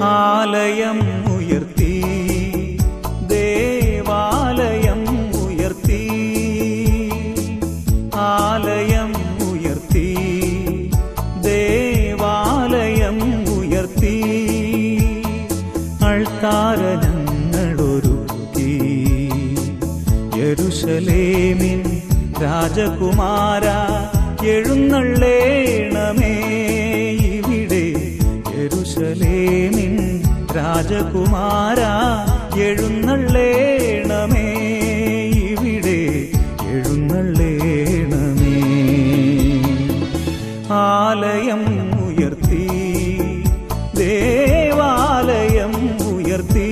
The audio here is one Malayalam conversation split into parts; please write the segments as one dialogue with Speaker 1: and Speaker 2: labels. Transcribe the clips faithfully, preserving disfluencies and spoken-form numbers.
Speaker 1: ആലയം ഉയർത്തി ദേവാലയം ഉയർത്തി ആലയം ഉയർത്തി ദേവാലയം ഉയർത്തി അൾത്താരനങ്ങളൊരുക്കി യെരൂശലേമിൻ രാജകുമാര എഴുന്നള്ളേണമേ ഇവിടെ യെരൂശലേമിൻ രാജകുമാര എഴുന്നള്ളേണമേ ഇവിടെ എഴുന്നള്ളേണമേ ആലയം ഉയർത്തി ദേവാലയം ഉയർത്തി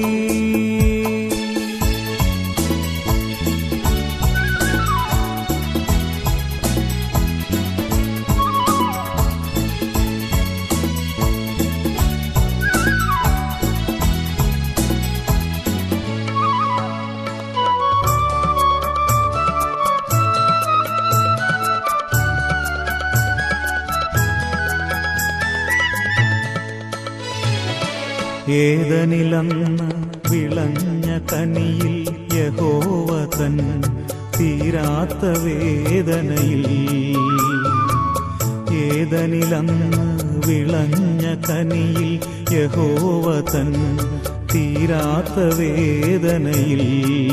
Speaker 1: ഏദനിലന്ന് വിളഞ്ഞ കനിയിൽ യഹോവ തൻ തീരാത്ത വേദനയിൽ ഏദനിലന്ന് വിളഞ്ഞ കനിയിൽ യഹോവ തൻ തീരാത്ത വേദനയിൽ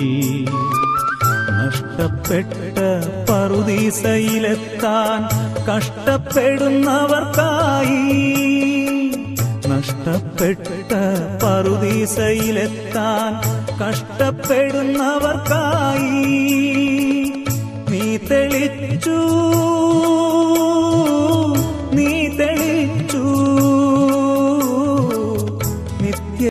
Speaker 1: നഷ്ടപ്പെട്ട പറുദീസയിലെത്താൻ കഷ്ടപ്പെടുന്നവർക്കായി നഷ്ടപ്പെട്ട പറുദീസയിലെത്താൻ കഷ്ടപ്പെടുന്നവർക്കായി നീ തെളിച്ചു